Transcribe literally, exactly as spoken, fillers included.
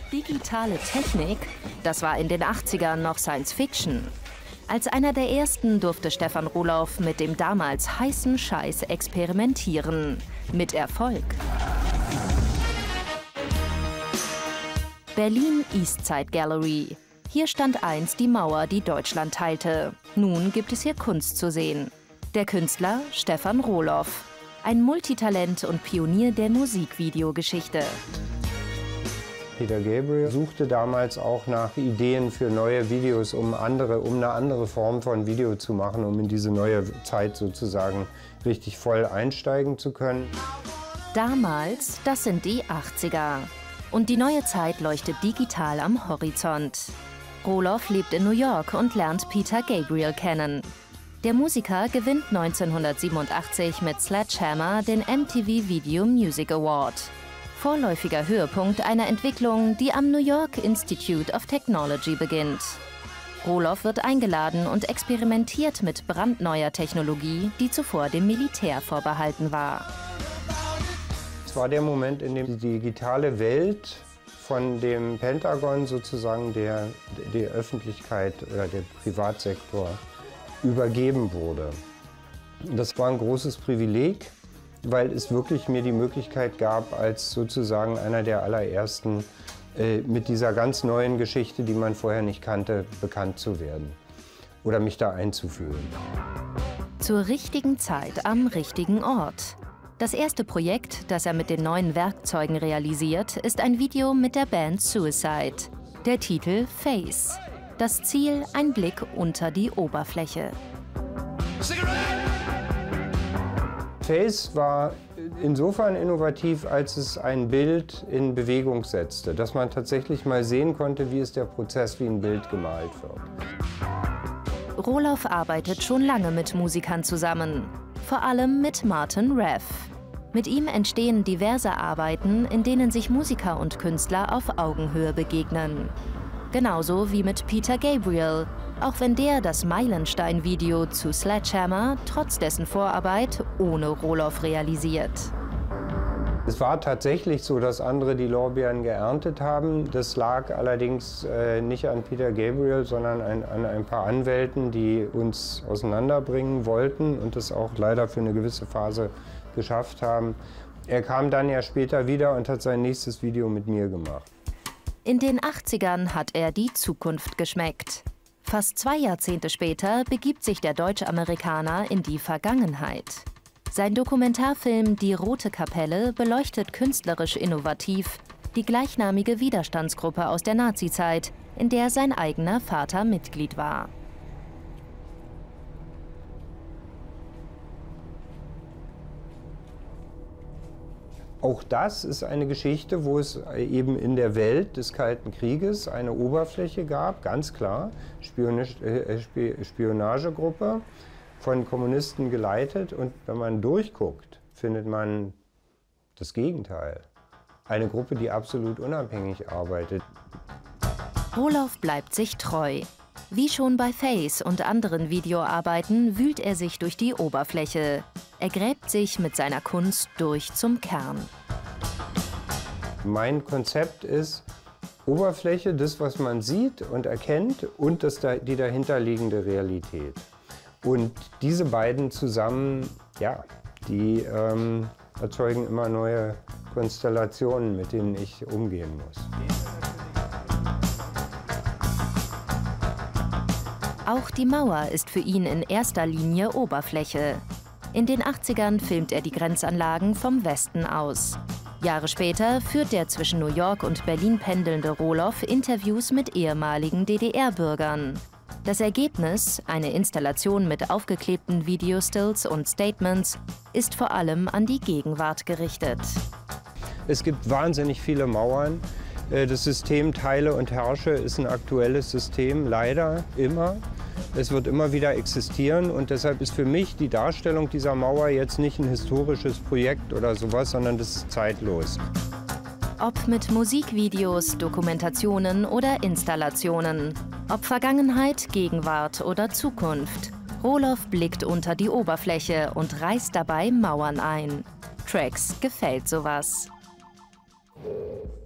Digitale Technik, das war in den achtzigern noch Science Fiction. Als einer der ersten durfte Stefan Roloff mit dem damals heißen Scheiß experimentieren. Mit Erfolg. Berlin Eastside Gallery. Hier stand einst die Mauer, die Deutschland teilte. Nun gibt es hier Kunst zu sehen. Der Künstler Stefan Roloff. Ein Multitalent und Pionier der Musikvideogeschichte. Peter Gabriel suchte damals auch nach Ideen für neue Videos, um, andere, um eine andere Form von Video zu machen, um in diese neue Zeit sozusagen richtig voll einsteigen zu können. Damals, das sind die achtziger. Und die neue Zeit leuchtet digital am Horizont. Roloff lebt in New York und lernt Peter Gabriel kennen. Der Musiker gewinnt neunzehnhundertsiebenundachtzig mit Sledgehammer den M T V Video Music Award. Vorläufiger Höhepunkt einer Entwicklung, die am New York Institute of Technology beginnt. Roloff wird eingeladen und experimentiert mit brandneuer Technologie, die zuvor dem Militär vorbehalten war. Es war der Moment, in dem die digitale Welt von dem Pentagon sozusagen der, der Öffentlichkeit oder der Privatsektor übergeben wurde. Das war ein großes Privileg, weil es wirklich mir die Möglichkeit gab, als sozusagen einer der allerersten äh, mit dieser ganz neuen Geschichte, die man vorher nicht kannte, bekannt zu werden oder mich da einzufühlen. Zur richtigen Zeit am richtigen Ort. Das erste Projekt, das er mit den neuen Werkzeugen realisiert, ist ein Video mit der Band Suicide. Der Titel Face. Das Ziel, ein Blick unter die Oberfläche. Face war insofern innovativ, als es ein Bild in Bewegung setzte, dass man tatsächlich mal sehen konnte, wie ist der Prozess, wie ein Bild gemalt wird. Roloff arbeitet schon lange mit Musikern zusammen, vor allem mit Martin Rev. Mit ihm entstehen diverse Arbeiten, in denen sich Musiker und Künstler auf Augenhöhe begegnen. Genauso wie mit Peter Gabriel, auch wenn der das Meilenstein-Video zu Sledgehammer trotz dessen Vorarbeit ohne Roloff realisiert. Es war tatsächlich so, dass andere die Lorbeeren geerntet haben. Das lag allerdings äh, nicht an Peter Gabriel, sondern ein, an ein paar Anwälten, die uns auseinanderbringen wollten und das auch leider für eine gewisse Phase geschafft haben. Er kam dann ja später wieder und hat sein nächstes Video mit mir gemacht. In den achtzigern hat er die Zukunft geschmeckt. Fast zwei Jahrzehnte später begibt sich der Deutsch-Amerikaner in die Vergangenheit. Sein Dokumentarfilm Die Rote Kapelle beleuchtet künstlerisch innovativ die gleichnamige Widerstandsgruppe aus der Nazizeit, in der sein eigener Vater Mitglied war. Auch das ist eine Geschichte, wo es eben in der Welt des Kalten Krieges eine Oberfläche gab, ganz klar, Spionagegruppe, von Kommunisten geleitet. Und wenn man durchguckt, findet man das Gegenteil. Eine Gruppe, die absolut unabhängig arbeitet. Roloff bleibt sich treu. Wie schon bei Face und anderen Videoarbeiten wühlt er sich durch die Oberfläche. Er gräbt sich mit seiner Kunst durch zum Kern. Mein Konzept ist Oberfläche, das, was man sieht und erkennt, und das, die dahinterliegende Realität. Und diese beiden zusammen, ja, die ähm, erzeugen immer neue Konstellationen, mit denen ich umgehen muss. Auch die Mauer ist für ihn in erster Linie Oberfläche. In den achtzigern filmt er die Grenzanlagen vom Westen aus. Jahre später führt der zwischen New York und Berlin pendelnde Roloff Interviews mit ehemaligen D D R-Bürgern. Das Ergebnis, eine Installation mit aufgeklebten Videostills und Statements, ist vor allem an die Gegenwart gerichtet. Es gibt wahnsinnig viele Mauern. Das System Teile und Herrsche ist ein aktuelles System, leider immer. Es wird immer wieder existieren und deshalb ist für mich die Darstellung dieser Mauer jetzt nicht ein historisches Projekt oder sowas, sondern das ist zeitlos. Ob mit Musikvideos, Dokumentationen oder Installationen, ob Vergangenheit, Gegenwart oder Zukunft, Roloff blickt unter die Oberfläche und reißt dabei Mauern ein. Trax gefällt sowas.